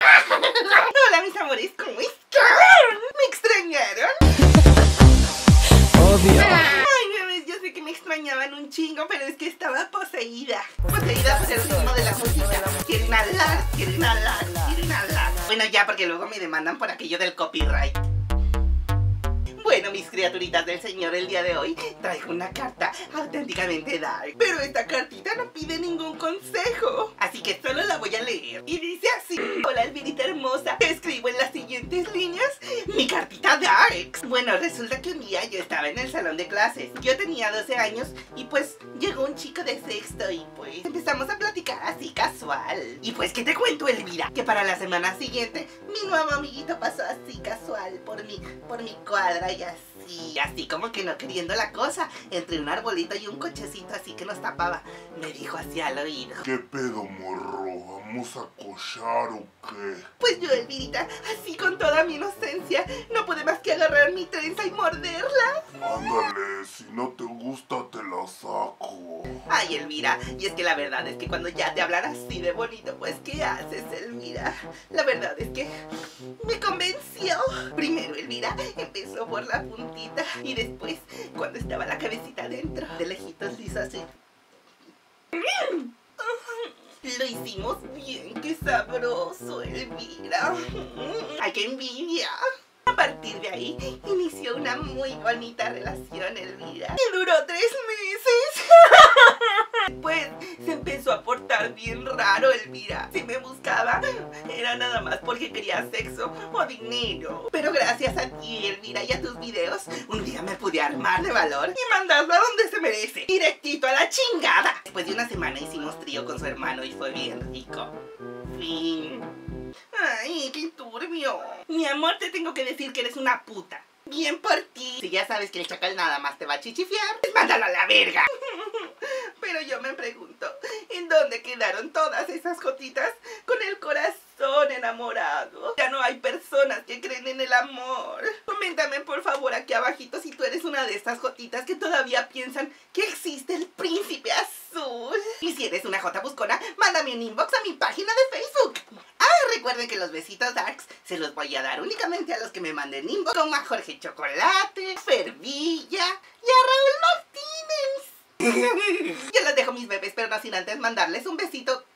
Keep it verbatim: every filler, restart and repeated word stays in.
Hola mis amores, ¿cómo están? ¿Me extrañaron? Obvio. Ay, bebés, yo sé que me extrañaban un chingo, pero es que estaba poseída. Poseída por el ritmo de la música. Quiero inhalar, quiero inhalar, quiero inhalar. Bueno, ya, porque luego me demandan por aquello del copyright. Bueno, mis criaturitas del señor, el día de hoy traigo una carta auténticamente dark. Pero esta cartita no pide ningún consejo, así que solo la voy a leer. Y dice así: hola Elvirita hermosa, te escribo en las siguientes líneas mi cartita dark. Bueno, resulta que un día yo estaba en el salón de clases. Yo tenía doce años y pues llegó un chico de sexto y pues empezamos a platicar así casual. Y pues, ¿qué te cuento, Elvira? Que para la semana siguiente mi nuevo amiguito pasó así casual por mi, por mi cuadra y así, así como que no queriendo la cosa, entre un arbolito y un cochecito así que nos tapaba, me dijo así al oído: ¿qué pedo, morro? ¿Vamos a cochar o qué? Pues yo, Elvirita, así con toda mi inocencia, no pude más que agarrar mi trenza y morderla. Ándale, si no te gusta te la saco. Ay, Elvira, y es que la verdad es que cuando ya te hablan así de bonito, pues ¿qué haces, Elvira? La verdad es que me convenció. Primero, Elvira empezó por la puntita y después, cuando estaba la cabecita dentro, de lejitos hizo así. Lo hicimos bien, qué sabroso, Elvira. ¡Ay, qué envidia! A partir de ahí, inició una muy bonita relación, Elvira, que duró tres meses. Después se empezó a portar bien raro, Elvira. Si me buscaba, era nada más porque quería sexo o dinero. Pero gracias a ti, Elvira, y a tus videos, un día me pude armar de valor y mandarlo a donde se merece, directito a la chingada. Después de una semana hicimos trío con su hermano y fue bien rico. Fin. Ay, qué turbio. Mi amor, te tengo que decir que eres una puta. Bien por ti. Si ya sabes que el chacal nada más te va a chichifiar, pues mándalo a la verga. Pero yo me pregunto, ¿en dónde quedaron todas esas jotitas con el corazón enamorado? Ya no hay personas que creen en el amor. Coméntame por favor aquí abajito si tú eres una de estas jotitas que todavía piensan que existe el príncipe azul. Y si eres una jota buscona, mándame un inbox a mi página de Facebook. Ah, recuerden que los besitos darks se los voy a dar únicamente a los que me manden inbox, como a Jorge Chocolate, Fervilla y a Raúl Martínez. Yo los dejo, mis bebés, pero no sin antes mandarles un besito